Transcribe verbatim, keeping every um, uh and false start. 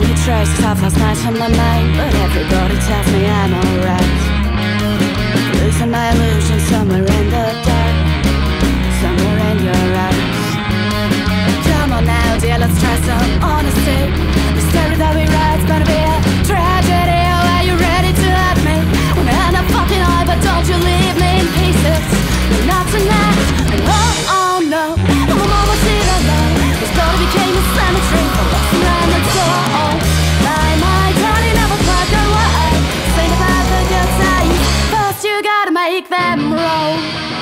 Only traces of last night on my mind, but everybody tells me I'm alright. Losing my illusion somewhere in the dark, somewhere in your eyes. Come on now dear, let's try some honesty. The story that we write's gonna be a tragedy. Oh, are you ready to hurt me? Wanna end up fucking high, but don't you leave me in pieces. No, not tonight. And oh, oh no, I'm almost here alone. This body became a cemetery for lost around the door. Oh, my, my darling, never quite go away. Think about the good times, first you gotta make them roll.